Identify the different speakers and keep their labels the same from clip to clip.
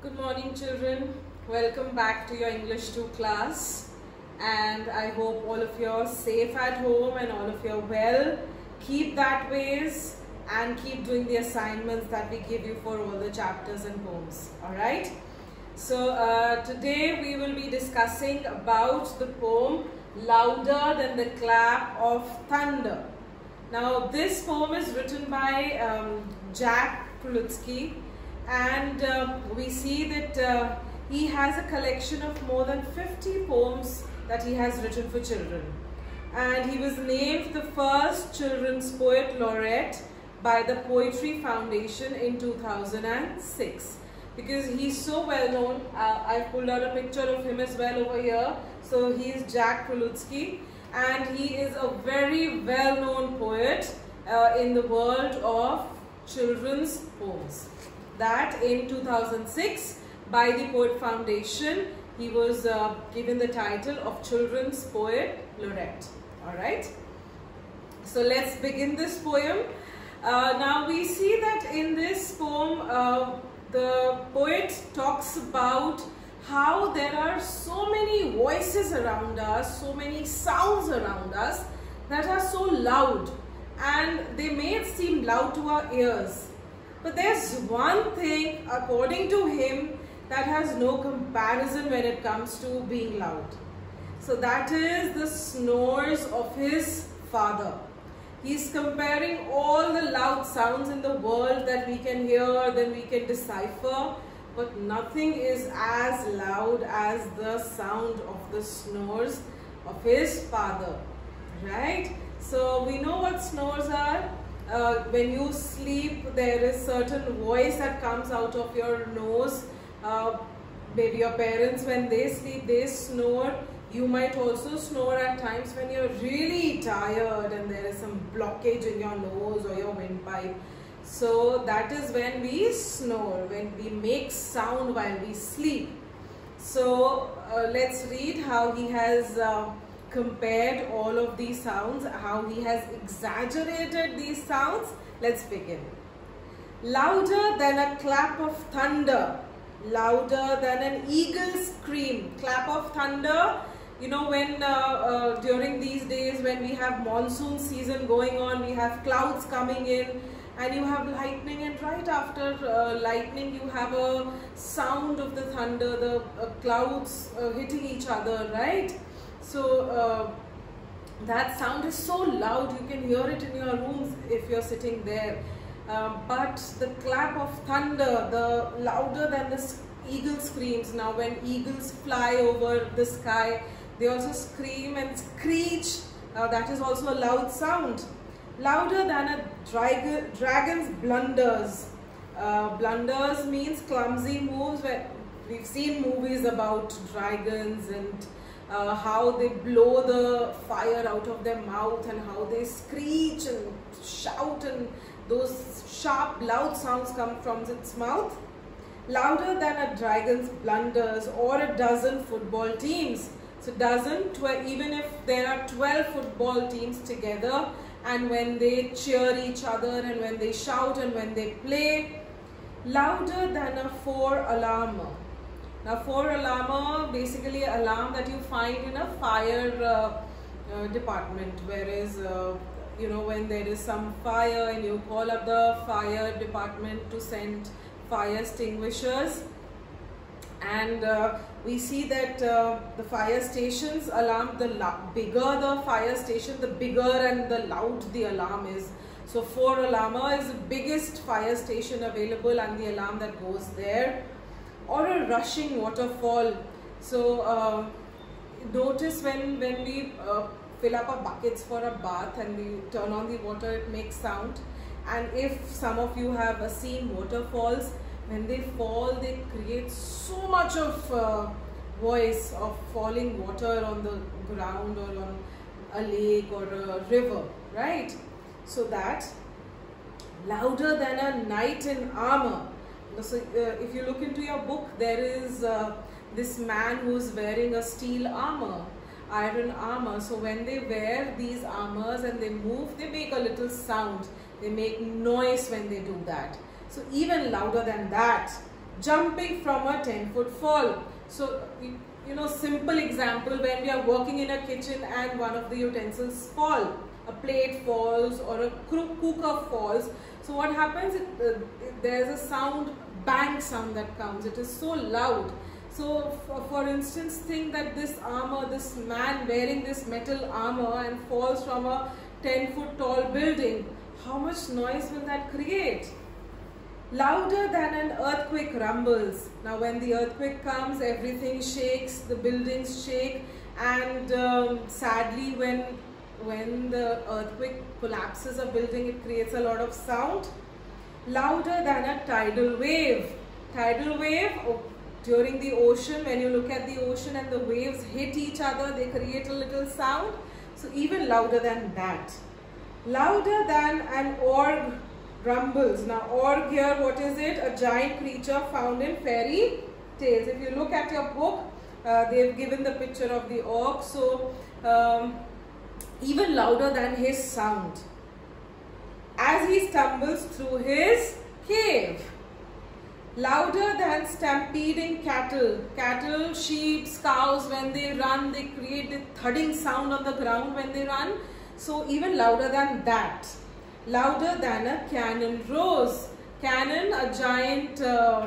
Speaker 1: Good morning, children. Welcome back to your English 2 class, and I hope all of you are safe at home and all of you are well. Keep that ways and keep doing the assignments that we give you for all the chapters and poems. Alright? So today we will be discussing about the poem Louder Than the Clap of Thunder. Now this poem is written by Jack Prelutsky, and we see that he has a collection of more than 50 poems that he has written for children, and he was named the first children's poet laureate by the Poetry Foundation in 2006 because he's so well known. I've pulled out a picture of him as well over here. So he is Jack Prelutsky, and he is a very well known poet in the world of children's poems. That in 2006 by the Poet Foundation he was given the title of Children's Poet Laureate. Alright, so let's begin this poem. Now we see that in this poem the poet talks about how there are so many voices around us, so many sounds around us that are so loud, and they may seem loud to our ears. But there's one thing, according to him, that has no comparison when it comes to being loud. So that is the snores of his father. He's comparing all the loud sounds in the world that we can hear, then we can decipher, but nothing is as loud as the sound of the snores of his father, right? So we know what snores are. When you sleep, there is certain voice that comes out of your nose. Maybe your parents, when they sleep, they snore. You might also snore at times when you're really tired and there is some blockage in your nose or your windpipe. So that is when we snore, when we make sound while we sleep. So let's read how he has compared all of these sounds, how he has exaggerated these sounds. Let's begin. Louder than a clap of thunder, louder than an eagle's scream. Clap of thunder, you know, when during these days when we have monsoon season going on, we have clouds coming in and you have lightning, and right after lightning you have a sound of the thunder, the clouds hitting each other, right? So that sound is so loud, you can hear it in your rooms if you're sitting there. But the clap of thunder, the louder than the eagle screams. Now when eagles fly over the sky, they also scream and screech. That is also a loud sound. Louder than a dragon's blunders. Blunders means clumsy moves. Where we've seen movies about dragons and how they blow the fire out of their mouth and how they screech and shout, and those sharp loud sounds come from its mouth. Louder than a dragon's blunders, or a dozen football teams. So dozen, even if there are 12 football teams together, and when they cheer each other and when they shout and when they play. Louder than a 4-alarmer. Now 4-alarmer, basically an alarm that you find in a fire department, whereas you know, when there is some fire and you call up the fire department to send fire extinguishers, and we see that the fire stations alarm, the bigger the fire station, the bigger and the loud the alarm is. So 4-alarmer is the biggest fire station available and the alarm that goes there. Or a rushing waterfall. So notice when we fill up our buckets for a bath and we turn on the water, it makes sound. And if some of you have seen waterfalls, when they fall, they create so much of voice of falling water on the ground or on a lake or a river, right? So that louder than a knight in armor. So if you look into your book, there is this man who's wearing a steel armor, iron armor. So when they wear these armors and they move, they make a little sound. They make noise when they do that. So even louder than that jumping from a 10-foot fall. So, you know, simple example, when we are working in a kitchen and one of the utensils fall, a plate falls or a cooker falls. So what happens, there's a sound, bang sound that comes. It is so loud. So for instance, think that this armor, this man wearing this metal armor and falls from a 10-foot tall building. How much noise will that create? Louder than an earthquake rumbles. Now when the earthquake comes, everything shakes, the buildings shake, and sadly when the earthquake collapses a building, it creates a lot of sound. Louder than a tidal wave. Tidal wave, during the ocean, when you look at the ocean and the waves hit each other, they create a little sound. So even louder than that. Louder than an org rumbles. Now org here, what is it? A giant creature found in fairy tales. If you look at your book, they've given the picture of the org. So even louder than his sound as he stumbles through his cave. Louder than stampeding cattle. Cattle, sheep, cows, when they run, they create a thudding sound on the ground when they run. So even louder than that. Louder than a cannon roars. Cannon, a giant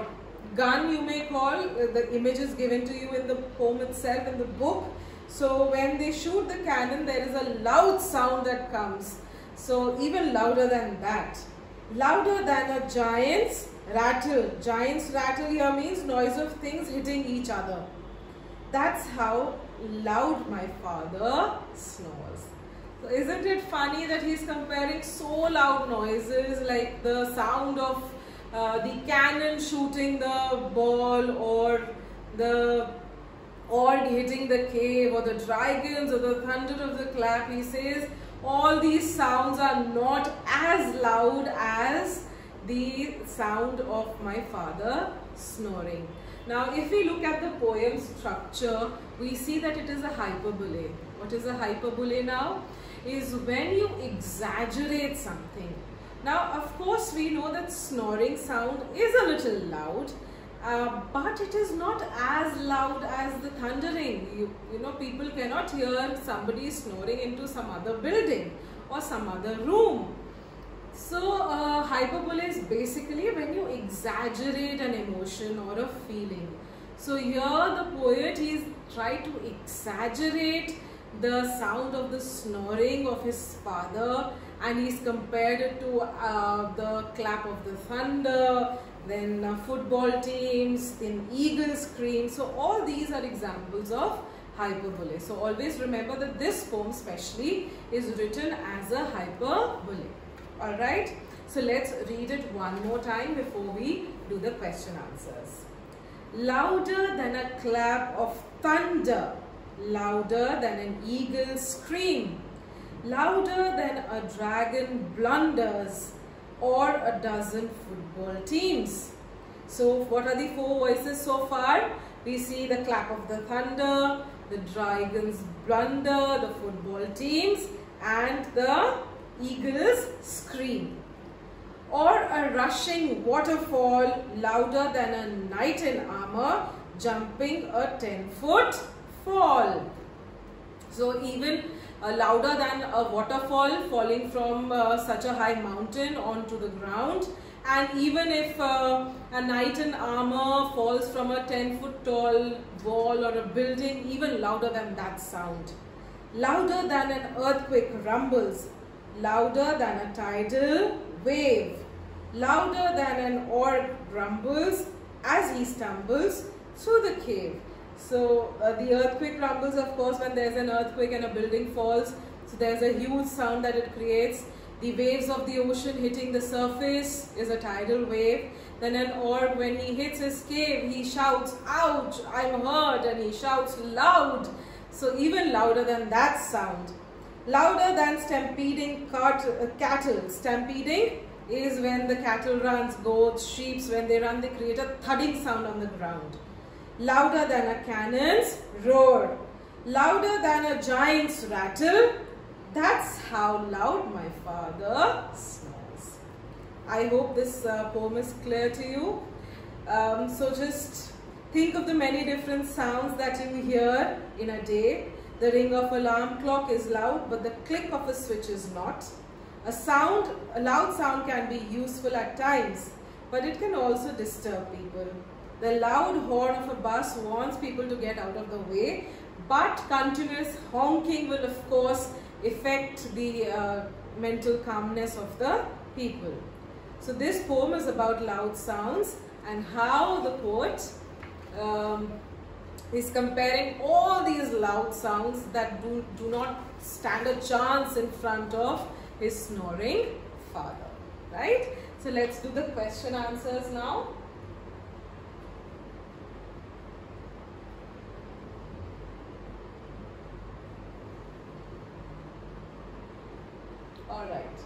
Speaker 1: gun you may call. The image is given to you in the poem itself, in the book. So when they shoot the cannon, there is a loud sound that comes. So even louder than that. Louder than a giant's rattle. Giant's rattle here means noise of things hitting each other. That's how loud my father snores. So isn't it funny that he's comparing so loud noises like the sound of the cannon shooting the ball, or the org hitting the cave, or the dragons, or the thunder of the clap. He says all these sounds are not as loud as the sound of my father snoring. Now if we look at the poem structure, we see that it is a hyperbole. What is a hyperbole now? Is when you exaggerate something. Now of course we know that snoring sound is a little loud, but it is not as loud as the thundering. You know, people cannot hear somebody snoring into some other building or some other room. So hyperbole is basically when you exaggerate an emotion or a feeling. So here the poet, he's tried to exaggerate the sound of the snoring of his father, and he's compared it to the clap of the thunder, then football teams, then eagles scream. So all these are examples of hyperbole. So always remember that this poem especially is written as a hyperbole. Alright, so let's read it one more time before we do the question answers. Louder than a clap of thunder, louder than an eagle's scream, louder than a dragon blunders, or a dozen football teams. So what are the four voices so far? We see the clap of the thunder, the dragon's blunder, the football teams, and the eagle's scream. Or a rushing waterfall, louder than a knight in armor jumping a 10-foot fall. So even louder than a waterfall falling from such a high mountain onto the ground, and even if a knight in armor falls from a 10-foot tall wall or a building, even louder than that sound. Louder than an earthquake rumbles, louder than a tidal wave, louder than an org rumbles as he stumbles through the cave. So the earthquake rumbles, of course, when there's an earthquake and a building falls. So there's a huge sound that it creates. The waves of the ocean hitting the surface is a tidal wave. Then an org, when he hits his cave, he shouts, "Ouch, I'm hurt," and he shouts loud. So even louder than that sound. Louder than stampeding cattle. Stampeding is when the cattle runs, goats, sheep, when they run, they create a thudding sound on the ground. Louder than a cannon's roar. Louder than a giant's rattle. That's how loud my father snores. I hope this poem is clear to you. So just think of the many different sounds that you hear in a day. The ring of an alarm clock is loud, but the click of a switch is not. A loud sound can be useful at times, but it can also disturb people. The loud horn of a bus warns people to get out of the way, but continuous honking will of course affect the mental calmness of the people. So this poem is about loud sounds and how the poet is comparing all these loud sounds that do not stand a chance in front of his snoring father, right? So let's do the question answers now. All right.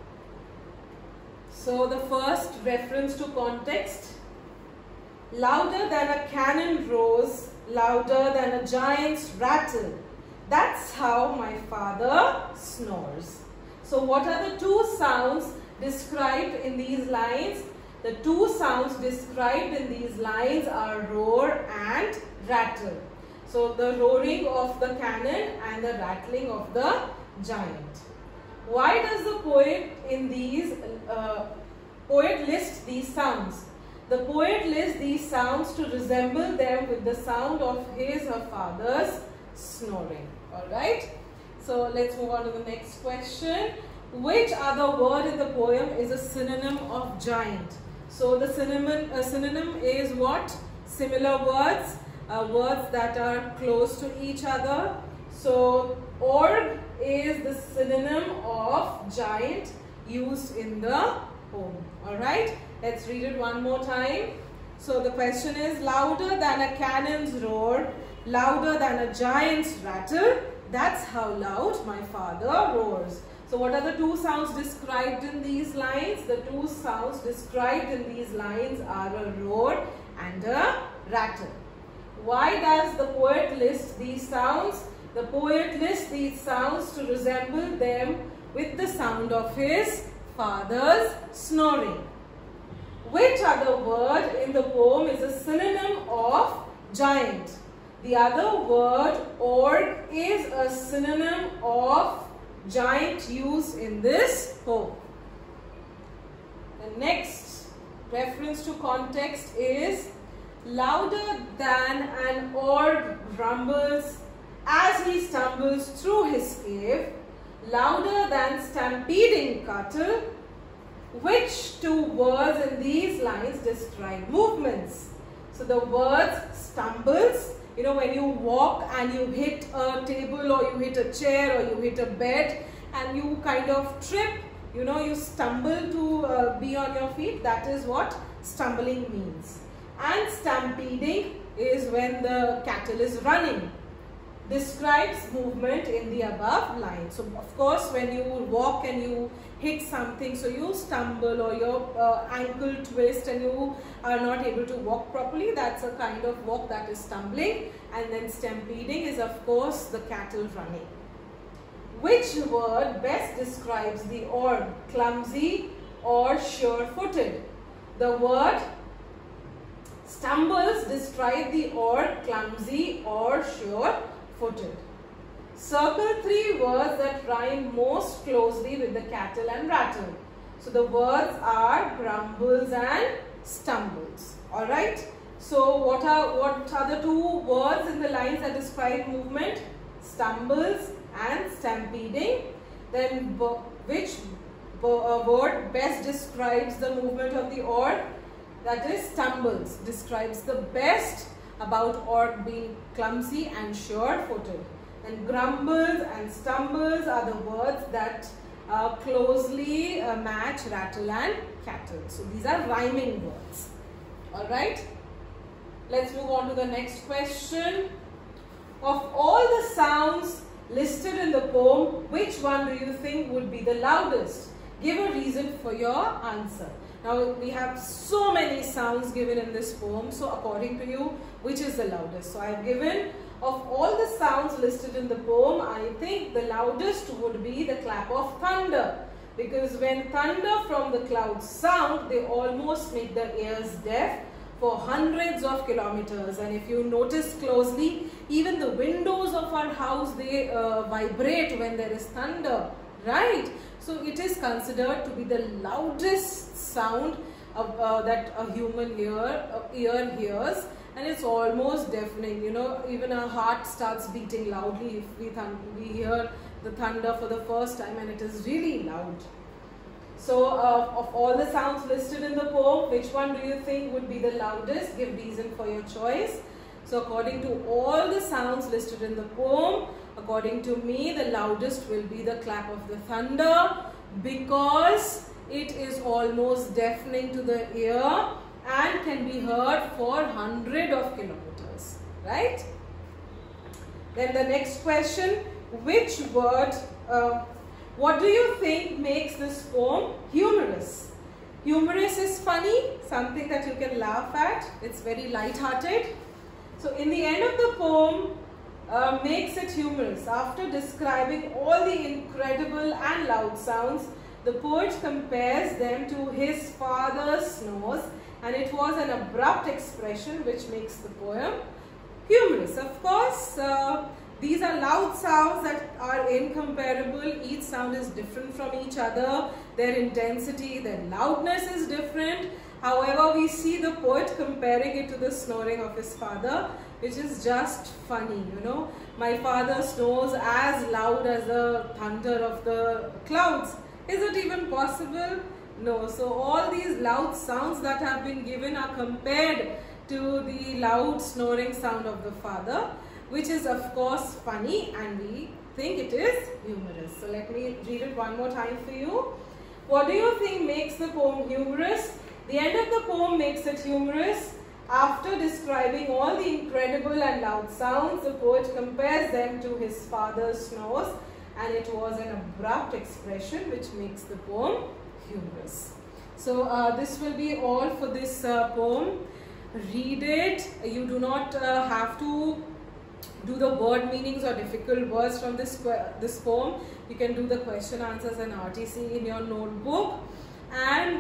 Speaker 1: So the first reference to context: louder than a cannon roars, louder than a giant's rattle. That's how my father snores. So what are the two sounds described in these lines? The two sounds described in these lines are roar and rattle. So the roaring of the cannon and the rattling of the giant. Why does the poet in these poet list these sounds? The poet lists these sounds to resemble them with the sound of his or father's snoring. Alright. So let's move on to the next question. Which other word in the poem is a synonym of giant? So the synonym is what? Similar words, words that are close to each other. So org is the synonym of giant used in the poem. Alright, let's read it one more time. So the question is, louder than a cannon's roar, louder than a giant's rattle, that's how loud my father roars. So what are the two sounds described in these lines? The two sounds described in these lines are a roar and a rattle. Why does the poet list these sounds? The poet lists these sounds to resemble them with the sound of his father's snoring. Which other word in the poem is a synonym of giant? The other word, org, is a synonym of giant used in this poem. The next reference to context is, louder than an org grumbles as he stumbles through his cave, louder than stampeding cattle. Which two words in these lines describe movements? So the words stumbles, you know, when you walk and you hit a table or you hit a chair or you hit a bed and you kind of trip, you know, you stumble to be on your feet, that is what stumbling means. And stampeding is when the cattle is running. Describes movement in the above line. So of course when you walk and you hit something, so you stumble or your ankle twist and you are not able to walk properly, that's a kind of walk that is stumbling. And then stampeding is of course the cattle running. Which word best describes the org, clumsy or sure-footed? The word stumbles describe the org, clumsy or sure-footed. Circle three words that rhyme most closely with the cattle and rattle. So the words are grumbles and stumbles. Alright. So what are the two words in the lines that describe movement? Stumbles and stampeding. Then which word best describes the movement of the org? That is stumbles. Describes the best about org being clumsy and sure-footed. And grumbles and stumbles are the words that closely match rattle and cattle. So these are rhyming words. Alright. Let's move on to the next question. Of all the sounds listed in the poem, which one do you think would be the loudest? Give a reason for your answer. Now we have so many sounds given in this poem. So according to you, which is the loudest? So I have given, of all the sounds listed in the poem, I think the loudest would be the clap of thunder. Because when thunder from the clouds sound, they almost make the ears deaf. for hundreds of kilometers. And if you notice closely, even the windows of our house, they vibrate when there is thunder, right? So it is considered to be the loudest sound that a human ear hears, and it's almost deafening. You know, even our heart starts beating loudly if we hear the thunder for the first time, and it is really loud. So of all the sounds listed in the poem, which one do you think would be the loudest? Give reason for your choice. So according to all the sounds listed in the poem, according to me, the loudest will be the clap of the thunder, because it is almost deafening to the ear and can be heard for hundreds of kilometers, right? Then the next question, which word, what do you think makes this poem humorous? Humorous is funny, something that you can laugh at. It's very light-hearted. So in the end of the poem, makes it humorous. After describing all the incredible and loud sounds, the poet compares them to his father's snores, and it was an abrupt expression which makes the poem humorous. Of course, these are loud sounds that are incomparable. Each sound is different from each other. Their intensity, their loudness is different. However, we see the poet comparing it to the snoring of his father, which is just funny, you know. My father snores as loud as the thunder of the clouds. Is it even possible? No. So all these loud sounds that have been given are compared to the loud snoring sound of the father, which is of course funny, and we think it is humorous. So let me read it one more time for you. What do you think makes the poem humorous? The end of the poem makes it humorous. After describing all the incredible and loud sounds, the poet compares them to his father's snores, and it was an abrupt expression which makes the poem humorous. So this will be all for this poem. Read it. You do not have to do the word meanings or difficult words from this poem. You can do the question answers and RTC in your notebook, and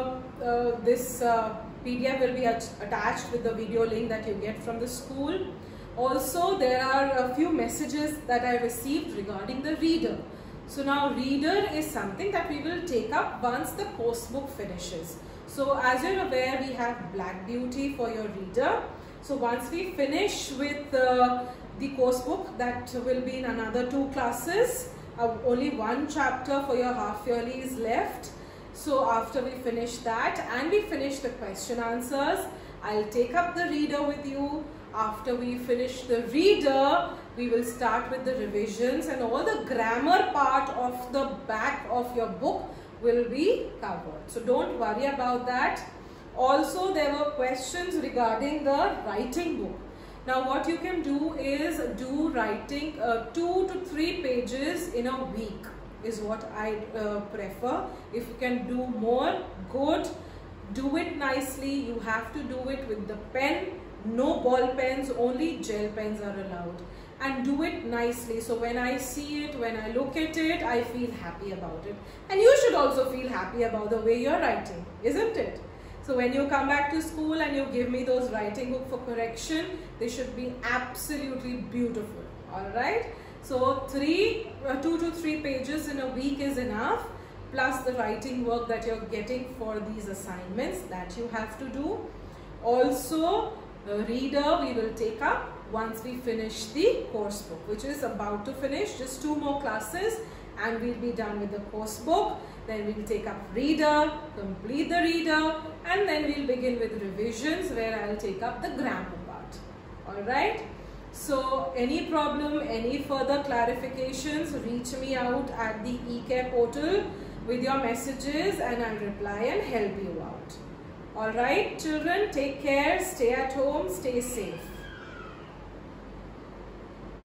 Speaker 1: this PDF will be attached with the video link that you get from the school. Also, there are a few messages that I received regarding the reader. So now reader is something that we will take up once the course book finishes. So as you're aware, we have Black Beauty for your reader. So once we finish with the course book, that will be in another 2 classes. Only 1 chapter for your half yearly is left. So after we finish that and we finish the question answers, I'll take up the reader with you. After we finish the reader, we will start with the revisions, and all the grammar part of the back of your book will be covered. So don't worry about that. Also, there were questions regarding the writing book. Now what you can do is do writing 2 to 3 pages in a week is what I prefer. If you can do more, good. Do it nicely. You have to do it with the pen. No ball pens, only gel pens are allowed. And do it nicely. So when I see it, when I look at it, I feel happy about it. And you should also feel happy about the way you're writing, isn't it? So when you come back to school and you give me those writing book for correction, they should be absolutely beautiful. Alright? So 2 to 3 pages in a week is enough, plus the writing work that you're getting for these assignments that you have to do. Also, reader we will take up once we finish the course book, which is about to finish. Just 2 more classes and we'll be done with the course book. Then we'll take up reader, complete the reader, and then we'll begin with revisions, where I'll take up the grammar part. Alright? So any problem, any further clarifications, reach me out at the eCare portal with your messages and I'll reply and help you out. Alright children, take care, stay at home, stay safe.